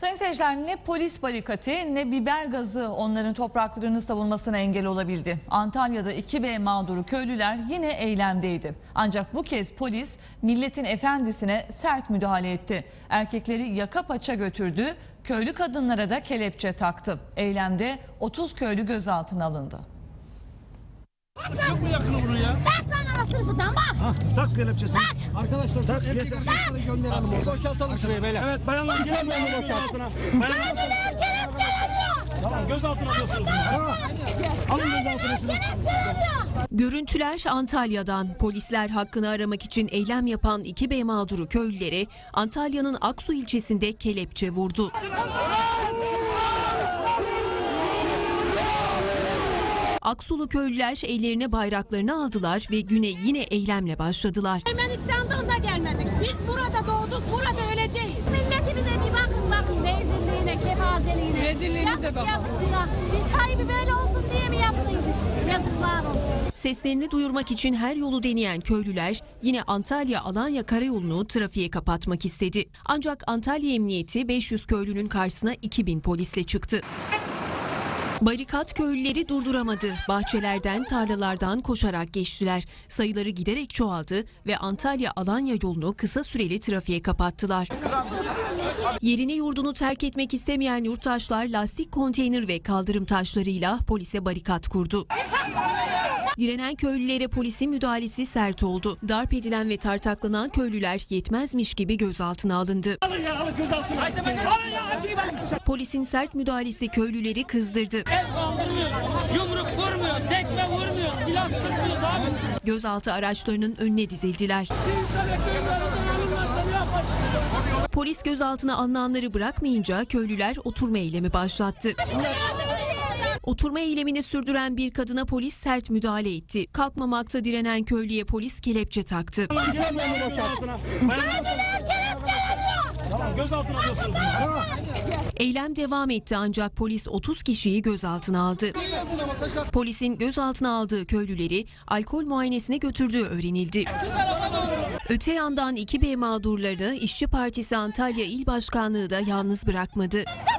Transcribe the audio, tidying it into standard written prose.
Sayın seyirciler, ne polis barikatı ne biber gazı onların topraklarını savunmasına engel olabildi. Antalya'da 2B mağduru köylüler yine eylemdeydi. Ancak bu kez polis milletin efendisine sert müdahale etti. Erkekleri yaka paça götürdü, köylü kadınlara da kelepçe taktı. Eylemde 30 köylü gözaltına alındı. Yok mu yakını bunun ya? Tak lan anasını tamam. Tak kelepçesini. Tak. Arkadaşlar tak. Gönderelim. Boşaltalım şurayı beyler. Evet bayanlar gelin onu boşaltına. Köylüler kelepçeleniyor. Tamam gözaltına alıyorsunuz. Alın gözaltına şunu. Görüntüler Antalya'dan. Polisler hakkını aramak için eylem yapan 2B mağduru köylülere Antalya'nın Aksu ilçesinde kelepçe vurdu. Aksulu köylüler ellerine bayraklarını aldılar ve güne yine eylemle başladılar. Ermenistan'dan da gelmedik. Biz burada doğduk, burada öleceğiz. Milletimize bir bakın rezilliğine, kefazeliğine. Rezilliğinize bakın. Yazık günah. Biz Tayyip'i böyle olsun diye mi yaptıydık? Yazıklar olsun. Seslerini duyurmak için her yolu deneyen köylüler yine Antalya-Alanya karayolunu trafiğe kapatmak istedi. Ancak Antalya Emniyeti 500 köylünün karşısına 2000 polisle çıktı. Barikat köylüleri durduramadı. Bahçelerden, tarlalardan koşarak geçtiler. Sayıları giderek çoğaldı ve Antalya-Alanya yolunu kısa süreli trafiğe kapattılar. Yerini yurdunu terk etmek istemeyen yurttaşlar lastik konteyner ve kaldırım taşlarıyla polise barikat kurdu. Direnen köylülere polisin müdahalesi sert oldu. Darp edilen ve tartaklanan köylüler yetmezmiş gibi gözaltına alındı. Alın gözaltına. Polisin sert müdahalesi köylüleri kızdırdı. El kaldırmıyor, yumruk vurmuyor, tekme vurmuyor, silah sıkmıyor abi. Gözaltı araçlarının önüne dizildiler. Polis gözaltına alınanları bırakmayınca köylüler oturma eylemi başlattı. Oturma eylemini sürdüren bir kadına polis sert müdahale etti. Kalkmamakta direnen köylüye polis kelepçe taktı. Gelin onu boşaltına. Tamam gözaltına alıyorsunuz. Eylem devam etti ancak polis 30 kişiyi gözaltına aldı. Polisin gözaltına aldığı köylüleri alkol muayenesine götürdüğü öğrenildi. Öte yandan 2B mağdurlarını İşçi Partisi Antalya İl Başkanlığı da yalnız bırakmadı.